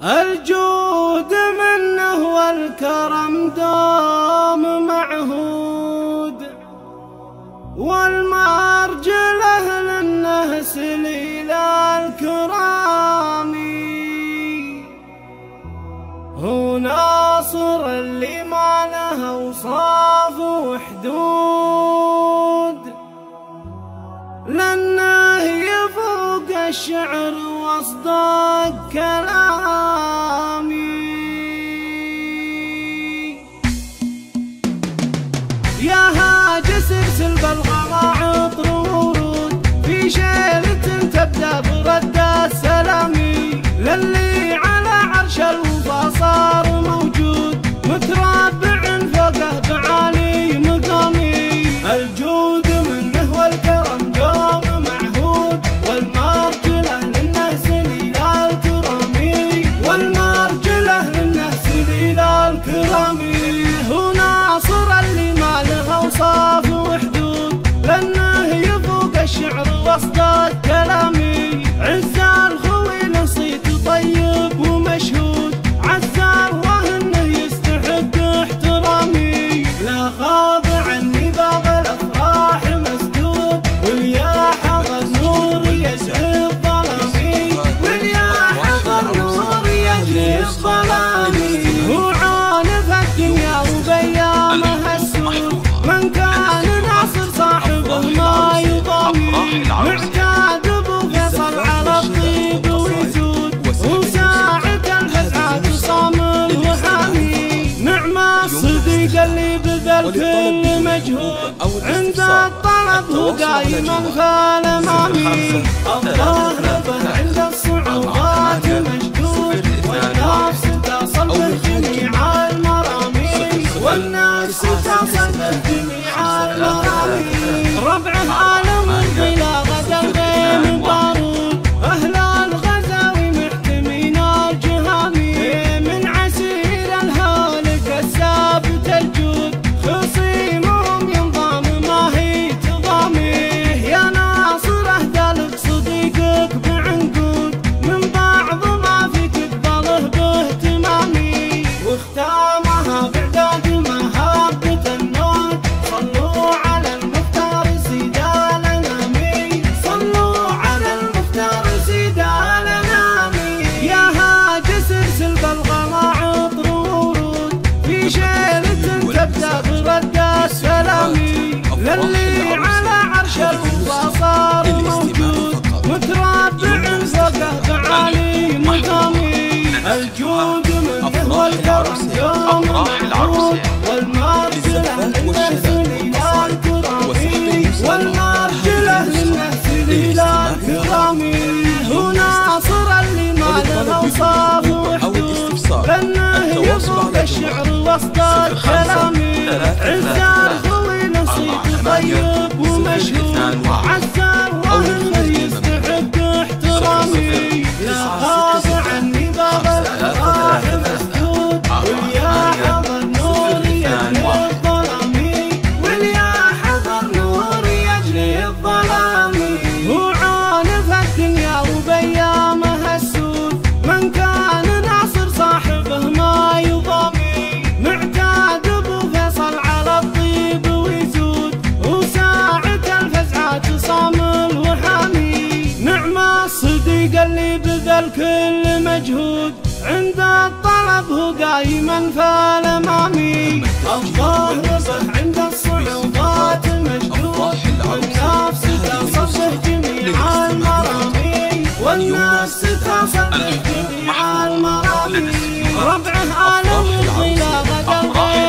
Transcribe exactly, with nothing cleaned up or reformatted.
الجود منه والكرم دوم معهود، والمرجله لانه سليل الكرام. هو ناصر اللي ما له اوصاف وحدود، لانه يفوق الشعر واصدق كلامي. يا هاجس ارسل بالغلا عطر ورود، في شيلة تبدا برد السلام، للي على عرش الوفا صار موجود، متربع فوقه بعالي مقامي. الجود منه والكرم دوم معهود، والمرجله لانه سليل الكرامي، والمرجله لانه سليل الكرامي. هو ناصر اللي ما له اوصاف وحدود، لانه يفوق الشعر واصدق كلامي. عز الخوي له صيت طيب ومشهود، عز الله انه يستحق احترامي. لا خاض عني باب الافراح مسدود، واليا حضر نور يجري الظلامي، واليا حضر نور يجري الظلامي. هو عانف الدنيا وبيامها السود، من كان ناصر صاحبه ما يضامي. معتاد ابو فيصل على الطيب ويزود، وساعة الفزعات صامل وحامي. نعم الصديق اللي بذل كل مجهود، عند الطلب هو دايما فالامامي. الظاهر عند الصعوبات مشدود، والنفس تصل بجميع المرامي، والنفس تصل بجميع المرامي. ربعه عالم بلا غدا الغيم بارود، اهل الغزاوي محتمين الجهامي. من عسير الهالك الثابت الجود، خصيمهم ينضام ما هي تضامي. يا ناصر اهدى لك صديقك بعنقود، من بعض ما في تقبله باهتمامي. واختامها باعداد مهابة النود، صلوا على المختار سيد الانامي، صلوا على المختار سيد الانامي. يا هاجس ارسل بالغلا عطر ورود، في شيلة تبدا برد السلام، للي على عرش الوفا صار موجود، متربع فوقه بعالي مقامي. الجود منه والكرم دوم معهود، والمرجله لانه سليل الكرامي، والمرجله لانه سليل الكرامي. هو ناصر اللي ما له اوصاف وحدود، لانه يفوق الشعر واصدق كلامي. عز الخوي له صيت طيب ومشهود، عز الله انه يستحق احترامي. لا خاف عني باب الافراح مسدود، واليا حضر نور يجري الظلامي، واليا حضر نور يجري الظلامي. هو عانف الدنيا وبيامها السود، من كان ناصر صاحبه ما يضامي. معتاد ابو فيصل على الطيب ويزود، وساعة الفزعات صامل وحامي. نعم الصديق اللي بذل كل مجهود، عند الطلب هو دايما فالامامي. الظاهر عند الصعوبات مشدود، والنفس تصل جميع المرامي، والنفس تصل جميع المرامي. ربعه عالم بلا غدا